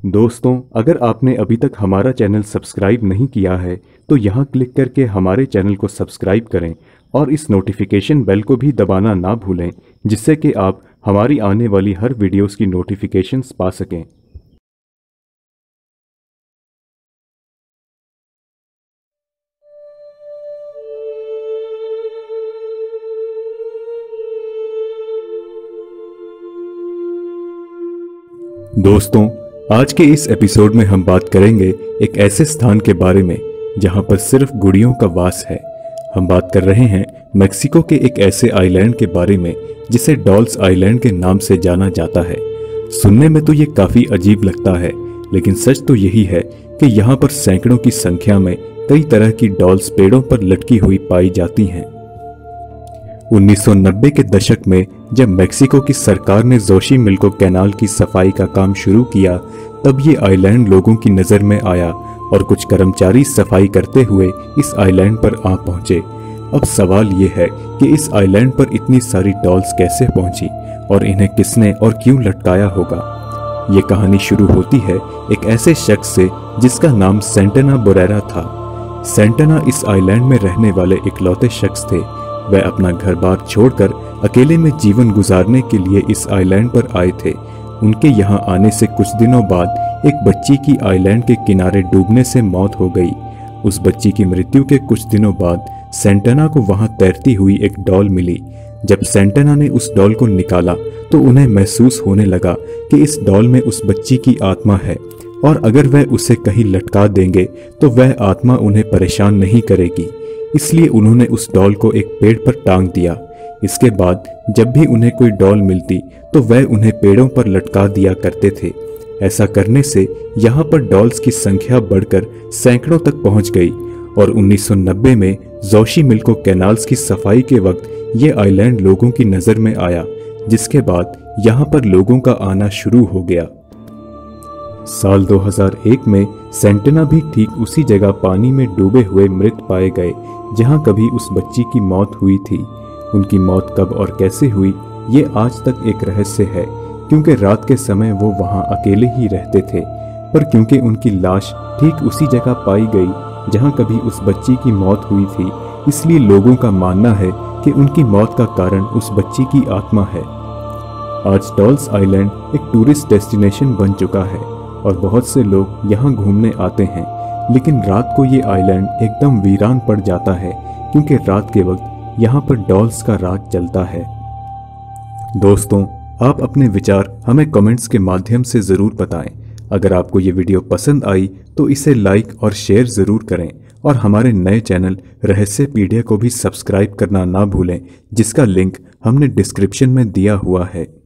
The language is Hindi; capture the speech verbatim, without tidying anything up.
दोस्तों, अगर आपने अभी तक हमारा चैनल सब्सक्राइब नहीं किया है तो यहाँ क्लिक करके हमारे चैनल को सब्सक्राइब करें और इस नोटिफिकेशन बेल को भी दबाना ना भूलें, जिससे कि आप हमारी आने वाली हर वीडियोस की नोटिफिकेशंस पा सकें। दोस्तों, आज के इस एपिसोड में हम बात करेंगे एक ऐसे स्थान के बारे में जहां पर सिर्फ गुड़ियों का वास है। हम बात कर रहे हैं मेक्सिको के एक ऐसे आइलैंड के बारे में जिसे डॉल्स आइलैंड के नाम से जाना जाता है। सुनने में तो ये काफी अजीब लगता है, लेकिन सच तो यही है कि यहाँ पर सैकड़ों की संख्या में कई तरह की डॉल्स पेड़ों पर लटकी हुई पाई जाती हैं। उन्नीस सौ नब्बे के दशक में जब मेक्सिको की सरकार ने जोशीमिल्को कैनाल की सफाई का काम शुरू किया, तब ये आइलैंड लोगों की नजर में आया और कुछ कर्मचारी सफाई करते हुए इस आइलैंड पर आ पहुंचे। अब सवाल ये है कि इस आइलैंड पर इतनी सारी डॉल्स कैसे पहुंची और इन्हें किसने और क्यों लटकाया होगा। ये कहानी शुरू होती है एक ऐसे शख्स से जिसका नाम सेंटेना बोरेरा था। सेंटेना इस आइलैंड में रहने वाले इकलौते शख्स थे। वह अपना घर बार छोड़कर अकेले में जीवन गुजारने के लिए इस आइलैंड पर आए थे। उनके यहाँ आने से कुछ दिनों बाद एक बच्ची की आइलैंड के किनारे डूबने से मौत हो गई। उस बच्ची की मृत्यु के कुछ दिनों बाद सेंटेना को वहां तैरती हुई एक डॉल मिली। जब सेंटेना ने उस डॉल को निकाला तो उन्हें महसूस होने लगा कि इस डॉल में उस बच्ची की आत्मा है और अगर वह उसे कहीं लटका देंगे तो वह आत्मा उन्हें परेशान नहीं करेगी। इसलिए उन्होंने उस डॉल को एक पेड़ पर टांग दिया। इसके बाद जब भी उन्हें कोई डॉल मिलती तो वह उन्हें पेड़ों पर लटका दिया करते थे। ऐसा करने से यहाँ पर डॉल्स की संख्या बढ़कर सैकड़ों तक पहुँच गई और उन्नीस सौ नब्बे में जोशीमिल्को कैनाल्स की सफाई के वक्त ये आइलैंड लोगों की नज़र में आया, जिसके बाद यहाँ पर लोगों का आना शुरू हो गया। साल दो हज़ार एक में सेंटेना भी ठीक उसी जगह पानी में डूबे हुए मृत पाए गए जहां कभी उस बच्ची की मौत हुई थी। उनकी मौत कब और कैसे हुई ये आज तक एक रहस्य है, क्योंकि रात के समय वो वहां अकेले ही रहते थे। पर क्योंकि उनकी लाश ठीक उसी जगह पाई गई जहां कभी उस बच्ची की मौत हुई थी, इसलिए लोगों का मानना है कि उनकी मौत का कारण उस बच्ची की आत्मा है। आज डॉल्स आइलैंड एक टूरिस्ट डेस्टिनेशन बन चुका है और बहुत से लोग यहाँ घूमने आते हैं, लेकिन रात को ये आइलैंड एकदम वीरान पड़ जाता है, क्योंकि रात के वक्त यहाँ पर डॉल्स का राज चलता है। दोस्तों, आप अपने विचार हमें कमेंट्स के माध्यम से ज़रूर बताएं। अगर आपको ये वीडियो पसंद आई तो इसे लाइक और शेयर ज़रूर करें और हमारे नए चैनल रहस्यपीडिया को भी सब्सक्राइब करना ना भूलें, जिसका लिंक हमने डिस्क्रिप्शन में दिया हुआ है।